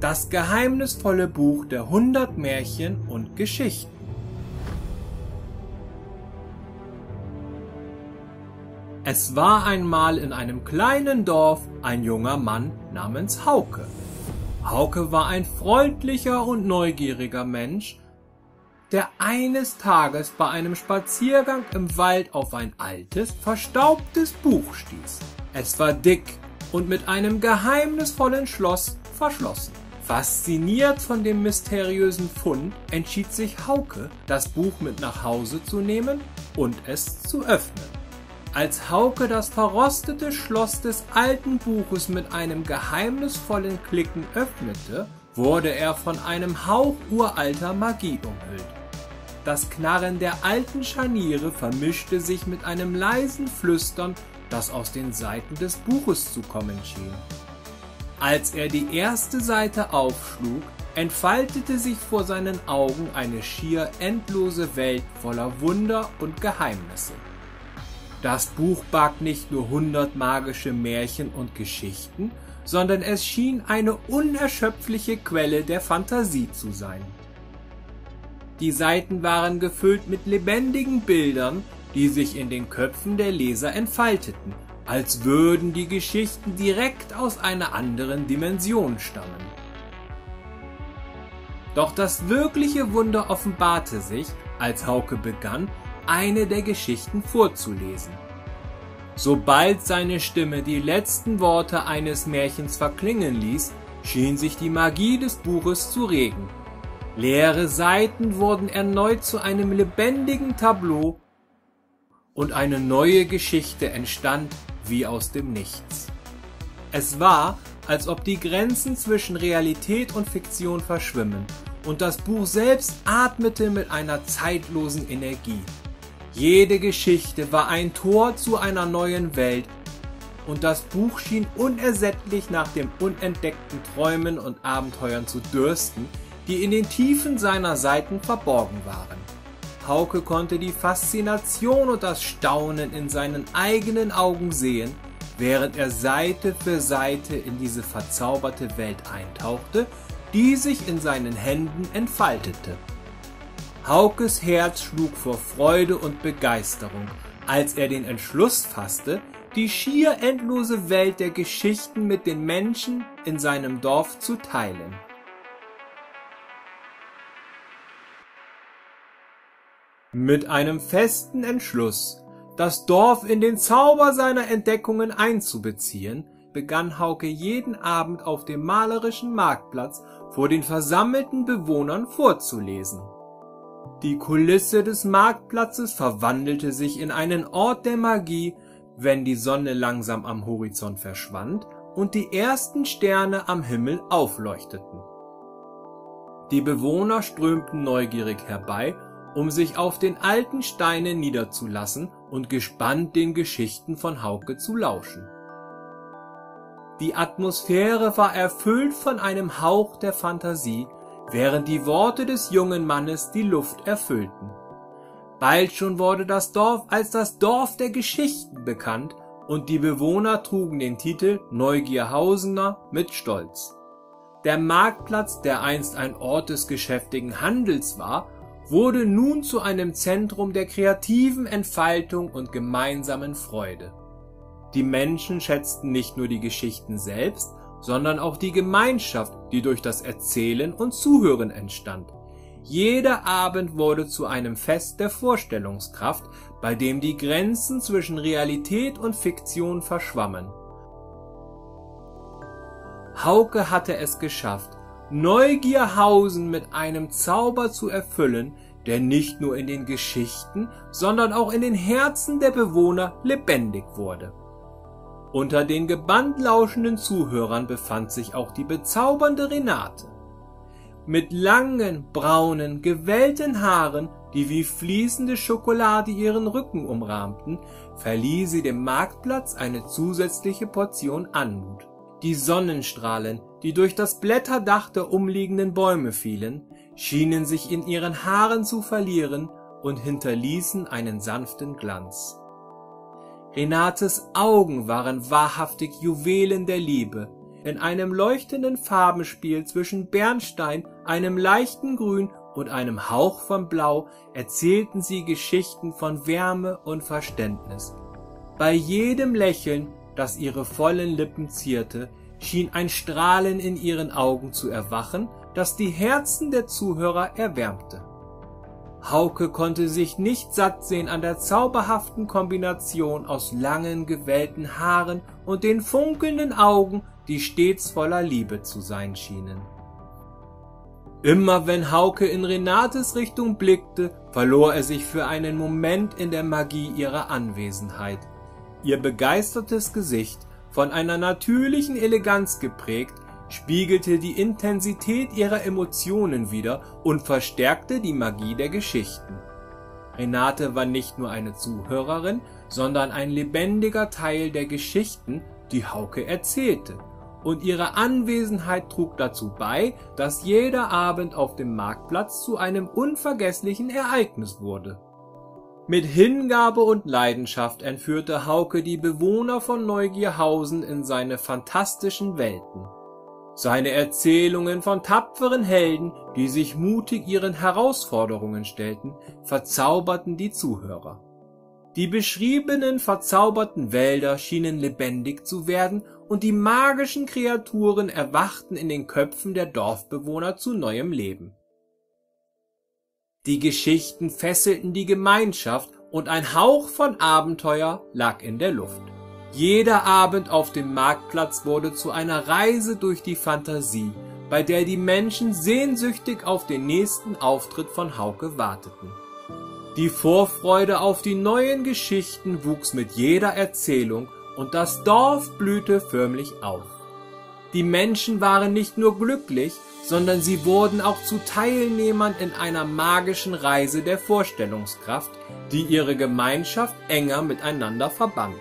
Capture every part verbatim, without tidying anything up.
Das geheimnisvolle Buch der hundert Märchen und Geschichten. Es war einmal in einem kleinen Dorf ein junger Mann namens Hauke. Hauke war ein freundlicher und neugieriger Mensch, der eines Tages bei einem Spaziergang im Wald auf ein altes, verstaubtes Buch stieß. Es war dick und mit einem geheimnisvollen Schloss verschlossen. Fasziniert von dem mysteriösen Fund entschied sich Hauke, das Buch mit nach Hause zu nehmen und es zu öffnen. Als Hauke das verrostete Schloss des alten Buches mit einem geheimnisvollen Klicken öffnete, wurde er von einem Hauch uralter Magie umhüllt. Das Knarren der alten Scharniere vermischte sich mit einem leisen Flüstern, das aus den Seiten des Buches zu kommen schien. Als er die erste Seite aufschlug, entfaltete sich vor seinen Augen eine schier endlose Welt voller Wunder und Geheimnisse. Das Buch barg nicht nur hundert magische Märchen und Geschichten, sondern es schien eine unerschöpfliche Quelle der Fantasie zu sein. Die Seiten waren gefüllt mit lebendigen Bildern, die sich in den Köpfen der Leser entfalteten, als würden die Geschichten direkt aus einer anderen Dimension stammen. Doch das wirkliche Wunder offenbarte sich, als Hauke begann, eine der Geschichten vorzulesen. Sobald seine Stimme die letzten Worte eines Märchens verklingen ließ, schien sich die Magie des Buches zu regen. Leere Seiten wurden erneut zu einem lebendigen Tableau und eine neue Geschichte entstand wie aus dem Nichts. Es war, als ob die Grenzen zwischen Realität und Fiktion verschwimmen und das Buch selbst atmete mit einer zeitlosen Energie. Jede Geschichte war ein Tor zu einer neuen Welt und das Buch schien unersättlich nach den unentdeckten Träumen und Abenteuern zu dürsten, die in den Tiefen seiner Seiten verborgen waren. Hauke konnte die Faszination und das Staunen in seinen eigenen Augen sehen, während er Seite für Seite in diese verzauberte Welt eintauchte, die sich in seinen Händen entfaltete. Haukes Herz schlug vor Freude und Begeisterung, als er den Entschluss fasste, die schier endlose Welt der Geschichten mit den Menschen in seinem Dorf zu teilen. Mit einem festen Entschluss, das Dorf in den Zauber seiner Entdeckungen einzubeziehen, begann Hauke jeden Abend auf dem malerischen Marktplatz vor den versammelten Bewohnern vorzulesen. Die Kulisse des Marktplatzes verwandelte sich in einen Ort der Magie, wenn die Sonne langsam am Horizont verschwand und die ersten Sterne am Himmel aufleuchteten. Die Bewohner strömten neugierig herbei, um sich auf den alten Steinen niederzulassen und gespannt den Geschichten von Hauke zu lauschen. Die Atmosphäre war erfüllt von einem Hauch der Fantasie, während die Worte des jungen Mannes die Luft erfüllten. Bald schon wurde das Dorf als das Dorf der Geschichten bekannt und die Bewohner trugen den Titel Neugierhausener mit Stolz. Der Marktplatz, der einst ein Ort des geschäftigen Handels war, wurde nun zu einem Zentrum der kreativen Entfaltung und gemeinsamen Freude. Die Menschen schätzten nicht nur die Geschichten selbst, sondern auch die Gemeinschaft, die durch das Erzählen und Zuhören entstand. Jeder Abend wurde zu einem Fest der Vorstellungskraft, bei dem die Grenzen zwischen Realität und Fiktion verschwammen. Hauke hatte es geschafft, Neugierhausen mit einem Zauber zu erfüllen, der nicht nur in den Geschichten, sondern auch in den Herzen der Bewohner lebendig wurde. Unter den gebannt lauschenden Zuhörern befand sich auch die bezaubernde Renate. Mit langen, braunen, gewellten Haaren, die wie fließende Schokolade ihren Rücken umrahmten, verlieh sie dem Marktplatz eine zusätzliche Portion Anmut. Die Sonnenstrahlen, die durch das Blätterdach der umliegenden Bäume fielen, schienen sich in ihren Haaren zu verlieren und hinterließen einen sanften Glanz. Renates Augen waren wahrhaftig Juwelen der Liebe, in einem leuchtenden Farbenspiel zwischen Bernstein, einem leichten Grün und einem Hauch von Blau erzählten sie Geschichten von Wärme und Verständnis. Bei jedem Lächeln, das ihre vollen Lippen zierte, schien ein Strahlen in ihren Augen zu erwachen, das die Herzen der Zuhörer erwärmte. Hauke konnte sich nicht satt sehen an der zauberhaften Kombination aus langen, gewellten Haaren und den funkelnden Augen, die stets voller Liebe zu sein schienen. Immer wenn Hauke in Renates Richtung blickte, verlor er sich für einen Moment in der Magie ihrer Anwesenheit. Ihr begeistertes Gesicht, von einer natürlichen Eleganz geprägt, spiegelte die Intensität ihrer Emotionen wider und verstärkte die Magie der Geschichten. Renate war nicht nur eine Zuhörerin, sondern ein lebendiger Teil der Geschichten, die Hauke erzählte, und ihre Anwesenheit trug dazu bei, dass jeder Abend auf dem Marktplatz zu einem unvergesslichen Ereignis wurde. Mit Hingabe und Leidenschaft entführte Hauke die Bewohner von Neugierhausen in seine fantastischen Welten. Seine Erzählungen von tapferen Helden, die sich mutig ihren Herausforderungen stellten, verzauberten die Zuhörer. Die beschriebenen verzauberten Wälder schienen lebendig zu werden und die magischen Kreaturen erwachten in den Köpfen der Dorfbewohner zu neuem Leben. Die Geschichten fesselten die Gemeinschaft und ein Hauch von Abenteuer lag in der Luft. Jeder Abend auf dem Marktplatz wurde zu einer Reise durch die Fantasie, bei der die Menschen sehnsüchtig auf den nächsten Auftritt von Hauke warteten. Die Vorfreude auf die neuen Geschichten wuchs mit jeder Erzählung und das Dorf blühte förmlich auf. Die Menschen waren nicht nur glücklich, sondern sie wurden auch zu Teilnehmern in einer magischen Reise der Vorstellungskraft, die ihre Gemeinschaft enger miteinander verband.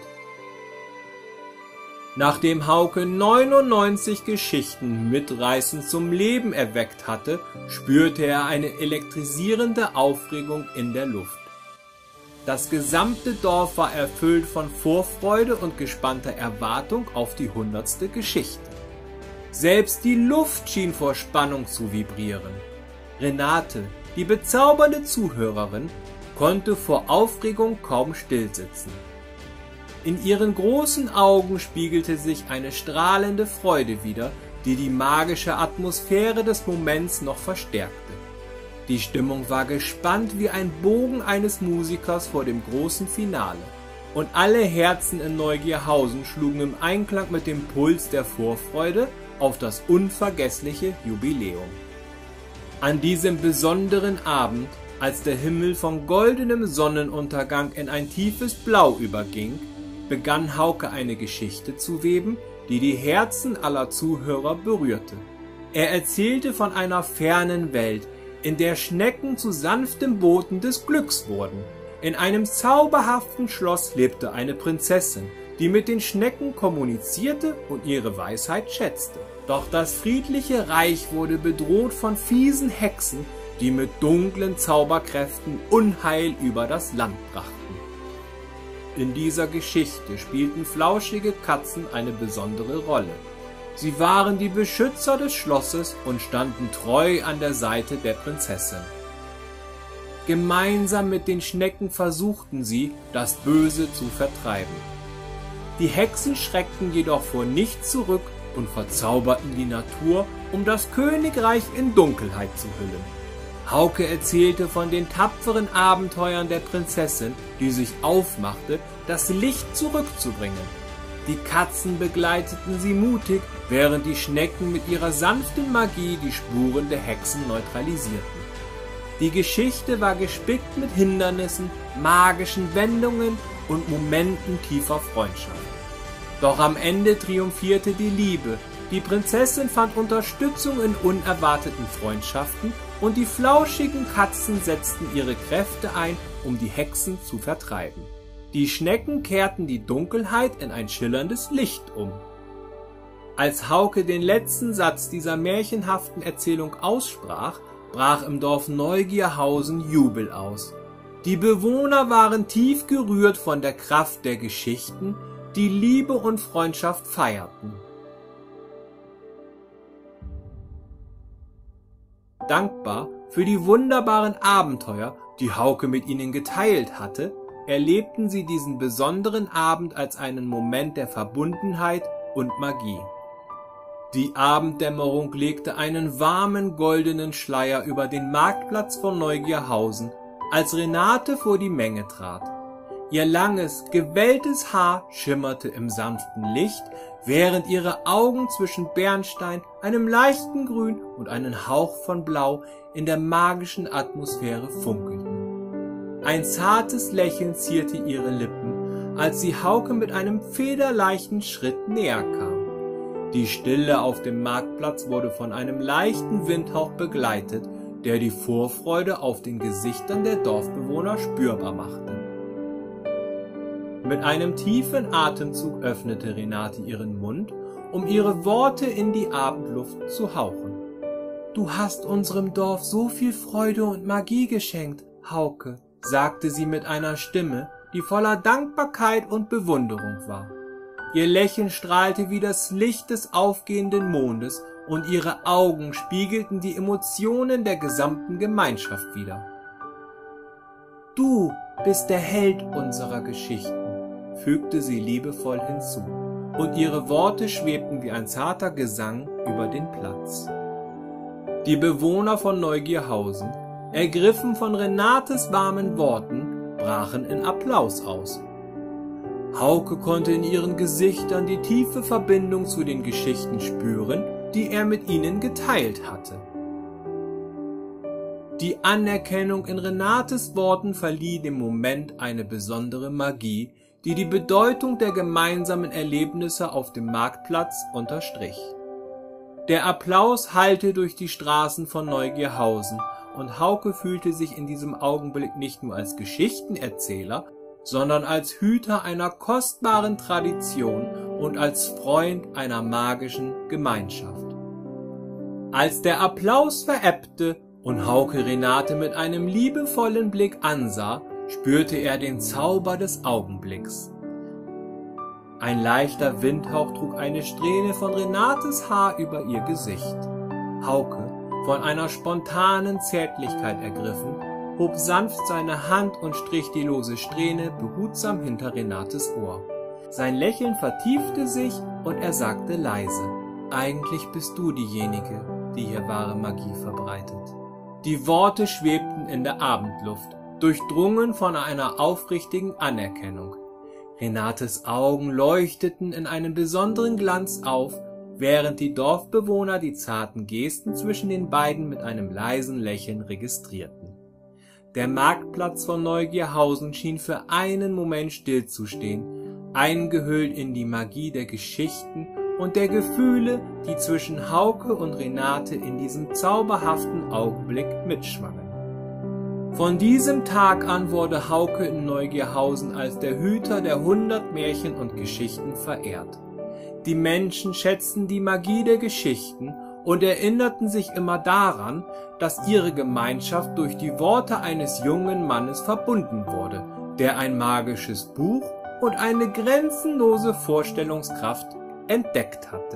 Nachdem Hauke neunundneunzig Geschichten mitreißend zum Leben erweckt hatte, spürte er eine elektrisierende Aufregung in der Luft. Das gesamte Dorf war erfüllt von Vorfreude und gespannter Erwartung auf die hundertste Geschichte. Selbst die Luft schien vor Spannung zu vibrieren. Renate, die bezaubernde Zuhörerin, konnte vor Aufregung kaum stillsitzen. In ihren großen Augen spiegelte sich eine strahlende Freude wider, die die magische Atmosphäre des Moments noch verstärkte. Die Stimmung war gespannt wie ein Bogen eines Musikers vor dem großen Finale, und alle Herzen in Neugierhausen schlugen im Einklang mit dem Puls der Vorfreude auf das unvergessliche Jubiläum. An diesem besonderen Abend, als der Himmel von goldenem Sonnenuntergang in ein tiefes Blau überging, begann Hauke eine Geschichte zu weben, die die Herzen aller Zuhörer berührte. Er erzählte von einer fernen Welt, in der Schnecken zu sanften Boten des Glücks wurden. In einem zauberhaften Schloss lebte eine Prinzessin, die mit den Schnecken kommunizierte und ihre Weisheit schätzte. Doch das friedliche Reich wurde bedroht von fiesen Hexen, die mit dunklen Zauberkräften Unheil über das Land brachten. In dieser Geschichte spielten flauschige Katzen eine besondere Rolle. Sie waren die Beschützer des Schlosses und standen treu an der Seite der Prinzessin. Gemeinsam mit den Schnecken versuchten sie, das Böse zu vertreiben. Die Hexen schreckten jedoch vor nichts zurück und verzauberten die Natur, um das Königreich in Dunkelheit zu hüllen. Hauke erzählte von den tapferen Abenteuern der Prinzessin, die sich aufmachte, das Licht zurückzubringen. Die Katzen begleiteten sie mutig, während die Schnecken mit ihrer sanften Magie die Spuren der Hexen neutralisierten. Die Geschichte war gespickt mit Hindernissen, magischen Wendungen und Momenten tiefer Freundschaft. Doch am Ende triumphierte die Liebe. Die Prinzessin fand Unterstützung in unerwarteten Freundschaften und die flauschigen Katzen setzten ihre Kräfte ein, um die Hexen zu vertreiben. Die Schnecken kehrten die Dunkelheit in ein schillerndes Licht um. Als Hauke den letzten Satz dieser märchenhaften Erzählung aussprach, brach im Dorf Neugierhausen Jubel aus. Die Bewohner waren tief gerührt von der Kraft der Geschichten, die Liebe und Freundschaft feierten. dankbar für die wunderbaren Abenteuer, die Hauke mit ihnen geteilt hatte, erlebten sie diesen besonderen Abend als einen Moment der Verbundenheit und Magie. Die Abenddämmerung legte einen warmen goldenen Schleier über den Marktplatz von Neugierhausen, als Renate vor die Menge trat. Ihr langes, gewelltes Haar schimmerte im sanften Licht, während ihre Augen zwischen Bernstein, einem leichten Grün und einem Hauch von Blau in der magischen Atmosphäre funkelten. Ein zartes Lächeln zierte ihre Lippen, als sie Hauke mit einem federleichten Schritt näher kam. Die Stille auf dem Marktplatz wurde von einem leichten Windhauch begleitet, der die Vorfreude auf den Gesichtern der Dorfbewohner spürbar machte. Mit einem tiefen Atemzug öffnete Renate ihren Mund, um ihre Worte in die Abendluft zu hauchen. »Du hast unserem Dorf so viel Freude und Magie geschenkt, Hauke«, sagte sie mit einer Stimme, die voller Dankbarkeit und Bewunderung war. Ihr Lächeln strahlte wie das Licht des aufgehenden Mondes und ihre Augen spiegelten die Emotionen der gesamten Gemeinschaft wider. »Du bist der Held unserer Geschichten«, fügte sie liebevoll hinzu, und ihre Worte schwebten wie ein zarter Gesang über den Platz. Die Bewohner von Neugierhausen, ergriffen von Renates warmen Worten, brachen in Applaus aus. Hauke konnte in ihren Gesichtern die tiefe Verbindung zu den Geschichten spüren, die er mit ihnen geteilt hatte. Die Anerkennung in Renates Worten verlieh dem Moment eine besondere Magie, die die Bedeutung der gemeinsamen Erlebnisse auf dem Marktplatz unterstrich. Der Applaus hallte durch die Straßen von Neugierhausen, und Hauke fühlte sich in diesem Augenblick nicht nur als Geschichtenerzähler, sondern als Hüter einer kostbaren Tradition und als Freund einer magischen Gemeinschaft. Als der Applaus verebbte und Hauke Renate mit einem liebevollen Blick ansah, spürte er den Zauber des Augenblicks. Ein leichter Windhauch trug eine Strähne von Renates Haar über ihr Gesicht. Hauke, von einer spontanen Zärtlichkeit ergriffen, hob sanft seine Hand und strich die lose Strähne behutsam hinter Renates Ohr. Sein Lächeln vertiefte sich und er sagte leise: »Eigentlich bist du diejenige, die hier wahre Magie verbreitet.« Die Worte schwebten in der Abendluft, durchdrungen von einer aufrichtigen Anerkennung. Renates Augen leuchteten in einem besonderen Glanz auf, während die Dorfbewohner die zarten Gesten zwischen den beiden mit einem leisen Lächeln registrierten. Der Marktplatz von Neugierhausen schien für einen Moment stillzustehen, eingehüllt in die Magie der Geschichten und der Gefühle, die zwischen Hauke und Renate in diesem zauberhaften Augenblick mitschwangen. Von diesem Tag an wurde Hauke in Neugierhausen als der Hüter der hundert Märchen und Geschichten verehrt. Die Menschen schätzten die Magie der Geschichten und erinnerten sich immer daran, dass ihre Gemeinschaft durch die Worte eines jungen Mannes verbunden wurde, der ein magisches Buch und eine grenzenlose Vorstellungskraft entdeckt hatte.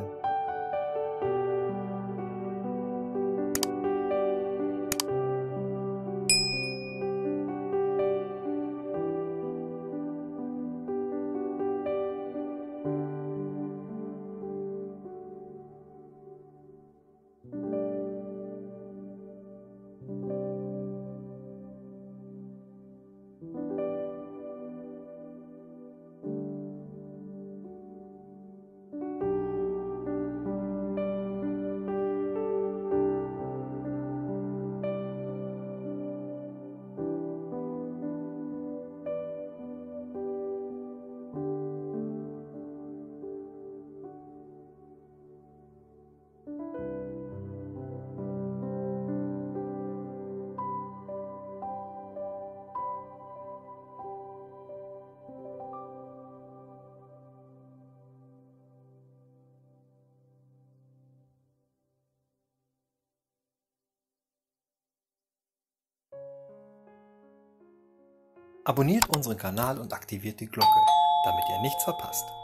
Abonniert unseren Kanal und aktiviert die Glocke, damit ihr nichts verpasst.